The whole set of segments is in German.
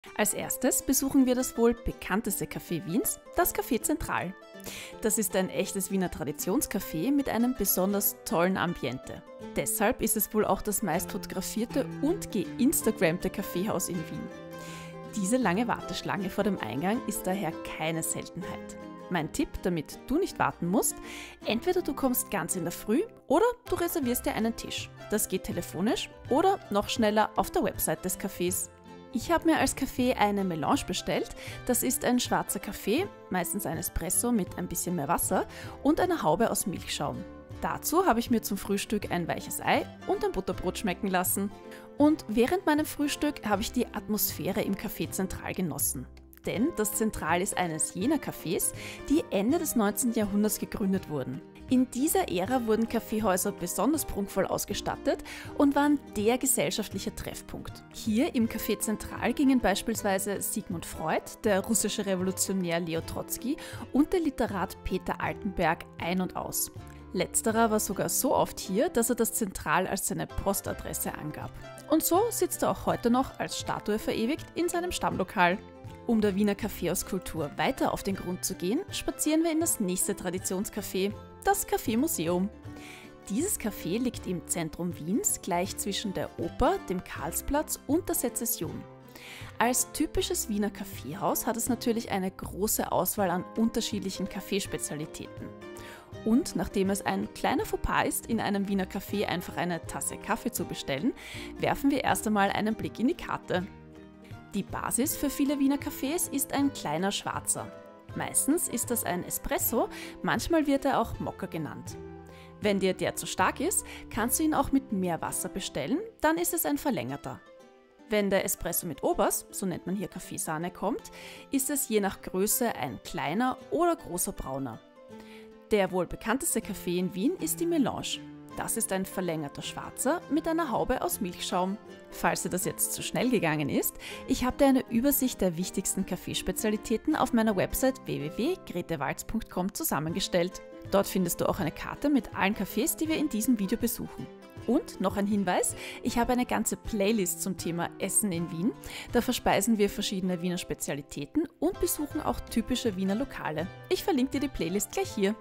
Als erstes besuchen wir das wohl bekannteste Café Wiens, das Café Zentral. Das ist ein echtes Wiener Traditionscafé mit einem besonders tollen Ambiente. Deshalb ist es wohl auch das meist fotografierte und geinstagrammte Kaffeehaus in Wien. Diese lange Warteschlange vor dem Eingang ist daher keine Seltenheit. Mein Tipp, damit du nicht warten musst: entweder du kommst ganz in der Früh oder du reservierst dir einen Tisch. Das geht telefonisch oder noch schneller auf der Website des Cafés. Ich habe mir als Kaffee eine Melange bestellt. Das ist ein schwarzer Kaffee, meistens ein Espresso mit ein bisschen mehr Wasser und einer Haube aus Milchschaum. Dazu habe ich mir zum Frühstück ein weiches Ei und ein Butterbrot schmecken lassen. Und während meinem Frühstück habe ich die Atmosphäre im Café Zentral genossen. Denn das Zentral ist eines jener Cafés, die Ende des 19. Jahrhunderts gegründet wurden. In dieser Ära wurden Kaffeehäuser besonders prunkvoll ausgestattet und waren der gesellschaftliche Treffpunkt. Hier im Café Zentral gingen beispielsweise Sigmund Freud, der russische Revolutionär Leo Trotzki und der Literat Peter Altenberg ein- und aus. Letzterer war sogar so oft hier, dass er das Zentral als seine Postadresse angab. Und so sitzt er auch heute noch als Statue verewigt in seinem Stammlokal. Um der Wiener Kaffeehauskultur weiter auf den Grund zu gehen, spazieren wir in das nächste Traditionscafé, das Café Museum. Dieses Café liegt im Zentrum Wiens, gleich zwischen der Oper, dem Karlsplatz und der Sezession. Als typisches Wiener Kaffeehaus hat es natürlich eine große Auswahl an unterschiedlichen Kaffeespezialitäten. Und nachdem es ein kleiner Fauxpas ist, in einem Wiener Café einfach eine Tasse Kaffee zu bestellen, werfen wir erst einmal einen Blick in die Karte. Die Basis für viele Wiener Cafés ist ein kleiner Schwarzer. Meistens ist das ein Espresso, manchmal wird er auch Mokka genannt. Wenn dir der zu stark ist, kannst du ihn auch mit mehr Wasser bestellen, dann ist es ein verlängerter. Wenn der Espresso mit Obers, so nennt man hier Kaffeesahne, kommt, ist es je nach Größe ein kleiner oder großer Brauner. Der wohl bekannteste Kaffee in Wien ist die Melange. Das ist ein verlängerter Schwarzer mit einer Haube aus Milchschaum. Falls dir das jetzt zu schnell gegangen ist, ich habe dir eine Übersicht der wichtigsten Kaffeespezialitäten auf meiner Website www.gretewalz.com zusammengestellt. Dort findest du auch eine Karte mit allen Cafés, die wir in diesem Video besuchen. Und noch ein Hinweis, ich habe eine ganze Playlist zum Thema Essen in Wien. Da verspeisen wir verschiedene Wiener Spezialitäten und besuchen auch typische Wiener Lokale. Ich verlinke dir die Playlist gleich hier.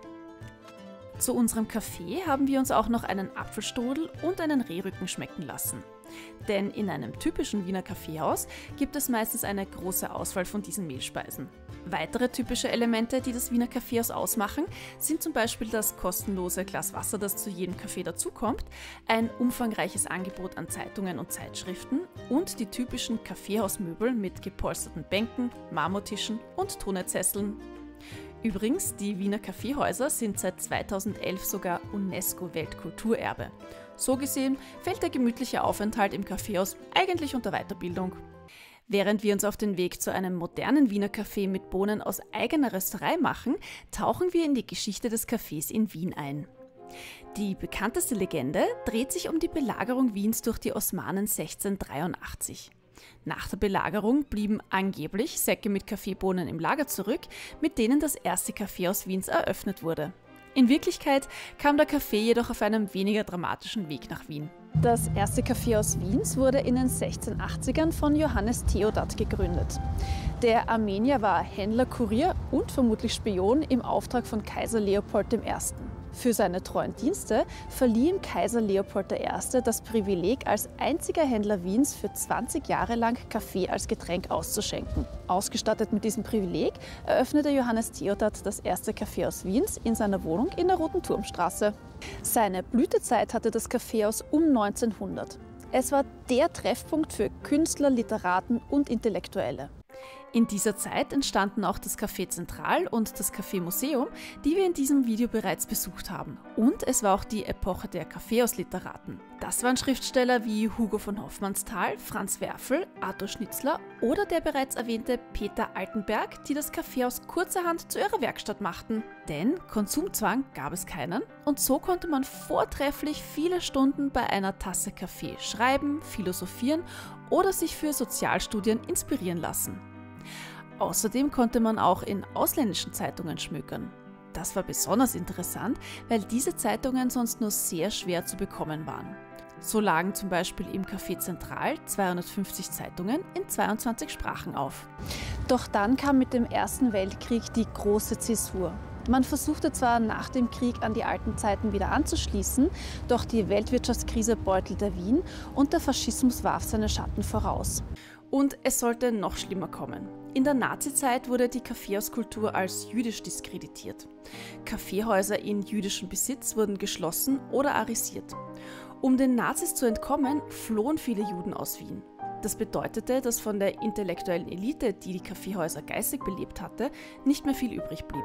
Zu unserem Kaffee haben wir uns auch noch einen Apfelstrudel und einen Rehrücken schmecken lassen. Denn in einem typischen Wiener Kaffeehaus gibt es meistens eine große Auswahl von diesen Mehlspeisen. Weitere typische Elemente, die das Wiener Kaffeehaus ausmachen, sind zum Beispiel das kostenlose Glas Wasser, das zu jedem Kaffee dazukommt, ein umfangreiches Angebot an Zeitungen und Zeitschriften und die typischen Kaffeehausmöbel mit gepolsterten Bänken, Marmortischen und Tonetsesseln. Übrigens, die Wiener Kaffeehäuser sind seit 2011 sogar UNESCO-Weltkulturerbe. So gesehen fällt der gemütliche Aufenthalt im Kaffeehaus eigentlich unter Weiterbildung. Während wir uns auf den Weg zu einem modernen Wiener Kaffee mit Bohnen aus eigener Rösterei machen, tauchen wir in die Geschichte des Kaffees in Wien ein. Die bekannteste Legende dreht sich um die Belagerung Wiens durch die Osmanen 1683. Nach der Belagerung blieben angeblich Säcke mit Kaffeebohnen im Lager zurück, mit denen das erste Kaffeehaus Wiens eröffnet wurde. In Wirklichkeit kam der Kaffee jedoch auf einem weniger dramatischen Weg nach Wien. Das erste Kaffeehaus Wiens wurde in den 1680ern von Johannes Theodat gegründet. Der Armenier war Händler, Kurier und vermutlich Spion im Auftrag von Kaiser Leopold I. Für seine treuen Dienste verlieh ihm Kaiser Leopold I. das Privileg, als einziger Händler Wiens für 20 Jahre lang Kaffee als Getränk auszuschenken. Ausgestattet mit diesem Privileg eröffnete Johannes Theodat das erste Kaffeehaus Wiens in seiner Wohnung in der Roten Turmstraße. Seine Blütezeit hatte das Kaffeehaus um 1900. Es war der Treffpunkt für Künstler, Literaten und Intellektuelle. In dieser Zeit entstanden auch das Café Zentral und das Café Museum, die wir in diesem Video bereits besucht haben. Und es war auch die Epoche der Kaffeehausliteraten. Das waren Schriftsteller wie Hugo von Hofmannsthal, Franz Werfel, Arthur Schnitzler oder der bereits erwähnte Peter Altenberg, die das Kaffeehaus kurzerhand zu ihrer Werkstatt machten. Denn Konsumzwang gab es keinen und so konnte man vortrefflich viele Stunden bei einer Tasse Kaffee schreiben, philosophieren oder sich für Sozialstudien inspirieren lassen. Außerdem konnte man auch in ausländischen Zeitungen schmökern. Das war besonders interessant, weil diese Zeitungen sonst nur sehr schwer zu bekommen waren. So lagen zum Beispiel im Café Zentral 250 Zeitungen in 22 Sprachen auf. Doch dann kam mit dem Ersten Weltkrieg die große Zäsur. Man versuchte zwar nach dem Krieg an die alten Zeiten wieder anzuschließen, doch die Weltwirtschaftskrise beutelte Wien und der Faschismus warf seine Schatten voraus. Und es sollte noch schlimmer kommen. In der Nazizeit wurde die Kaffeehauskultur als jüdisch diskreditiert. Kaffeehäuser in jüdischem Besitz wurden geschlossen oder arisiert. Um den Nazis zu entkommen, flohen viele Juden aus Wien. Das bedeutete, dass von der intellektuellen Elite, die die Kaffeehäuser geistig belebt hatte, nicht mehr viel übrig blieb.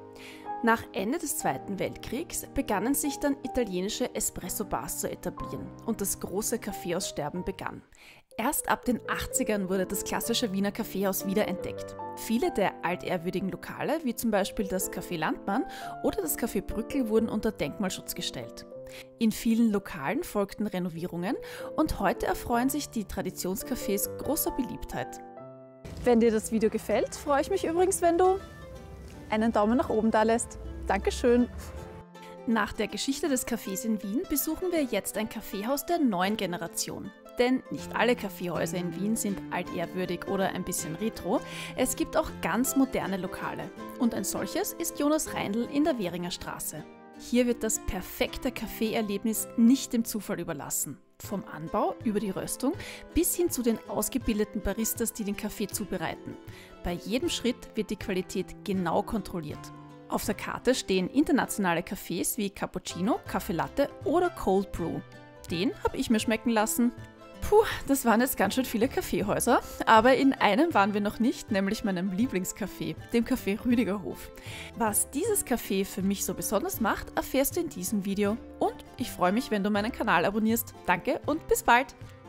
Nach Ende des Zweiten Weltkriegs begannen sich dann italienische Espresso-Bars zu etablieren und das große Kaffeehaussterben begann. Erst ab den 80ern wurde das klassische Wiener Kaffeehaus wiederentdeckt. Viele der altehrwürdigen Lokale, wie zum Beispiel das Café Landmann oder das Café Brückel, wurden unter Denkmalschutz gestellt. In vielen Lokalen folgten Renovierungen und heute erfreuen sich die Traditionscafés großer Beliebtheit. Wenn dir das Video gefällt, freue ich mich übrigens, wenn du einen Daumen nach oben da lässt. Dankeschön! Nach der Geschichte des Cafés in Wien besuchen wir jetzt ein Kaffeehaus der neuen Generation. Denn nicht alle Kaffeehäuser in Wien sind altehrwürdig oder ein bisschen retro. Es gibt auch ganz moderne Lokale. Und ein solches ist Jonas Reindl in der Währinger Straße. Hier wird das perfekte Kaffeeerlebnis nicht dem Zufall überlassen. Vom Anbau über die Röstung bis hin zu den ausgebildeten Baristas, die den Kaffee zubereiten. Bei jedem Schritt wird die Qualität genau kontrolliert. Auf der Karte stehen internationale Kaffees wie Cappuccino, Kaffee Latte oder Cold Brew. Den habe ich mir schmecken lassen. Puh, das waren jetzt ganz schön viele Kaffeehäuser, aber in einem waren wir noch nicht, nämlich meinem Lieblingscafé, dem Café Rüdigerhof. Was dieses Café für mich so besonders macht, erfährst du in diesem Video. Und ich freue mich, wenn du meinen Kanal abonnierst. Danke und bis bald!